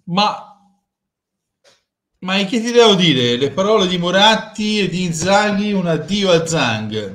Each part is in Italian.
Ma che ti devo dire? Le parole di Moratti e di Inzaghi, un addio a Zhang.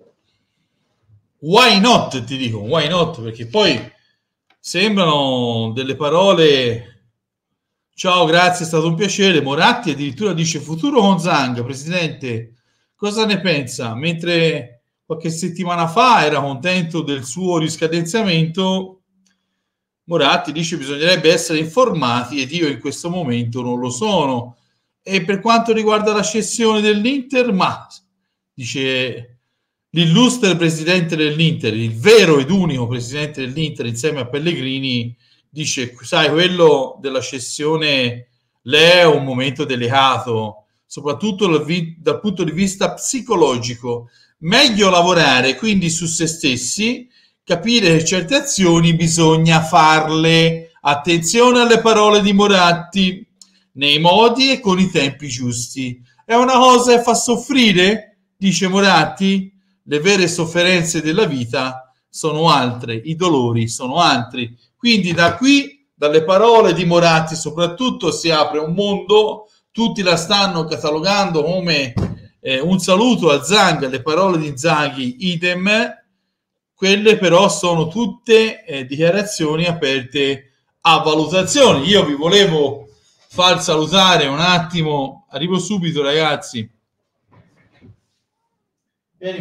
Why not, ti dico, why not? Perché poi sembrano delle parole. Ciao, grazie, è stato un piacere. Moratti addirittura dice futuro con Zhang, presidente. Cosa ne pensa? Mentre qualche settimana fa era contento del suo riscadenziamento, Moratti dice bisognerebbe essere informati ed io in questo momento non lo sono. E per quanto riguarda la cessione dell'Inter, ma dice l'illustre presidente dell'Inter, il vero ed unico presidente dell'Inter insieme a Pellegrini, dice, sai, quello della cessione è un momento delicato, soprattutto dal punto di vista psicologico. Meglio lavorare quindi su se stessi, capire che certe azioni bisogna farle. Attenzione alle parole di Moratti, nei modi e con i tempi giusti. È una cosa che fa soffrire, dice Moratti. Le vere sofferenze della vita sono altre, i dolori sono altri. Quindi da qui, dalle parole di Moratti soprattutto, si apre un mondo, tutti la stanno catalogando come un saluto a Zhang, le parole di Inzaghi idem, quelle però sono tutte dichiarazioni aperte a valutazioni. Io vi volevo far salutare un attimo, arrivo subito ragazzi. Vieni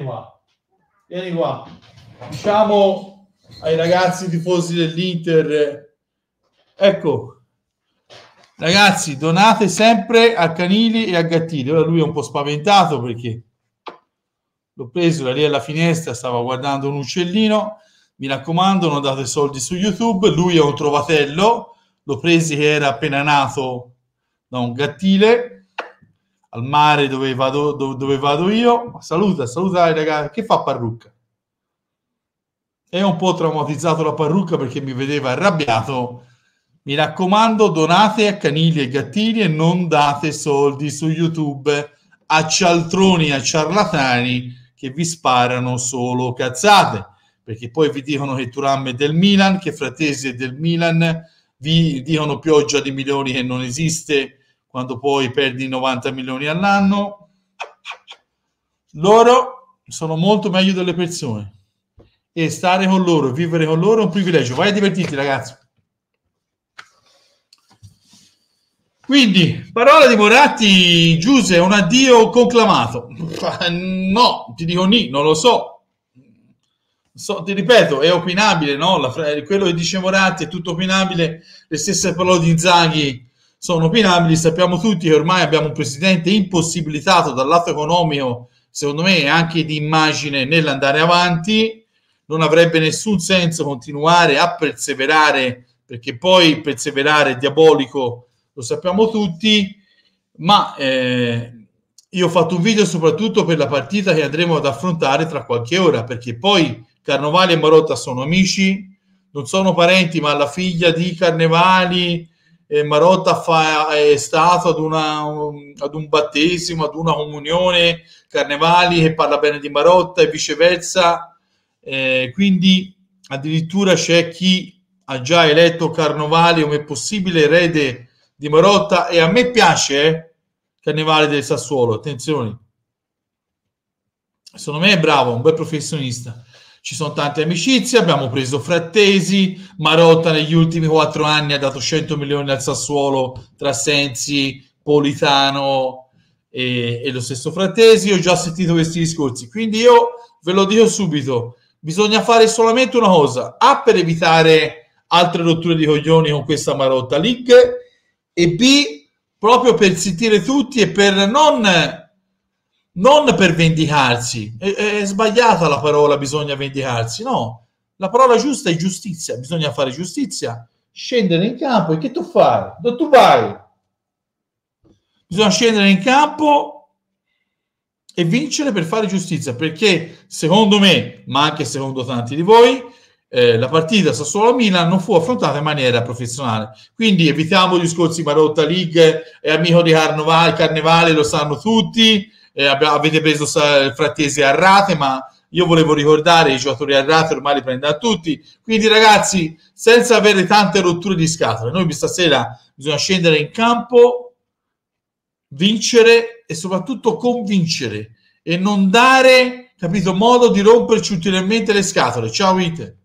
qua. Diciamo ai ragazzi tifosi dell'Inter, ecco, ragazzi, donate sempre a canili e a gattini. Ora lui è un po' spaventato perché l'ho preso da lì alla finestra, stava guardando un uccellino. Mi raccomando, non date soldi su YouTube, lui è un trovatello, l'ho preso che era appena nato da un gattile al mare dove vado io. Saluta i ragazzi. Che fa parrucca? È un po' traumatizzato la parrucca perché mi vedeva arrabbiato. Mi raccomando, donate a canili e gattini e non date soldi su YouTube a cialtroni, a ciarlatani che vi sparano solo cazzate, perché poi vi dicono che Thuram è del Milan, che Fratesi è del Milan, vi dicono pioggia di milioni che non esiste quando poi perdi 90 milioni all'anno. Loro sono molto meglio delle persone e stare con loro, vivere con loro è un privilegio. Vai a divertirti, ragazzi. Quindi, parola di Moratti, Giuse, un addio conclamato. No, ti dico non lo so. Ti ripeto, è opinabile, no? Quello che dice Moratti è tutto opinabile, le stesse parole di Inzaghi sono opinabili. Sappiamo tutti che ormai abbiamo un presidente impossibilitato dal lato economico, secondo me, e anche di immagine nell'andare avanti. Non avrebbe nessun senso continuare a perseverare, perché poi perseverare è diabolico, lo sappiamo tutti, ma io ho fatto un video soprattutto per la partita che andremo ad affrontare tra qualche ora, perché poi Carnovali e Marotta sono amici, non sono parenti, ma la figlia di Carnevali Marotta è stato ad un battesimo, ad una comunione, Carnevali che parla bene di Marotta e viceversa, quindi addirittura c'è chi ha già eletto Carnovali come possibile erede di Marotta, e a me piace Carnevali del Sassuolo, attenzione, secondo me è bravo, un bel professionista. Ci sono tante amicizie, abbiamo preso Frattesi, Marotta negli ultimi 4 anni ha dato 100 milioni al Sassuolo tra Sensi, Politano e lo stesso Frattesi. Ho già sentito questi discorsi, quindi io ve lo dico subito, bisogna fare solamente una cosa, A, per evitare altre rotture di coglioni con questa Marotta League, e B, proprio per zittire tutti e per non per vendicarsi. È sbagliata la parola bisogna vendicarsi, no, la parola giusta è giustizia, bisogna fare giustizia, scendere in campo. E che tu fai? Dove tu vai? Bisogna scendere in campo e vincere per fare giustizia, perché secondo me, ma anche secondo tanti di voi, la partita Sassuolo-Milan non fu affrontata in maniera professionale. Quindi evitiamo discorsi Marotta League, è amico di Carnevale, lo sanno tutti, avete preso Frattesi a rate, ma io volevo ricordare i giocatori errati, ormai li prende a tutti, quindi ragazzi, senza avere tante rotture di scatole, noi stasera bisogna scendere in campo, vincere e soprattutto convincere e non dare, capito, modo di romperci ulteriormente le scatole. Ciao Ite.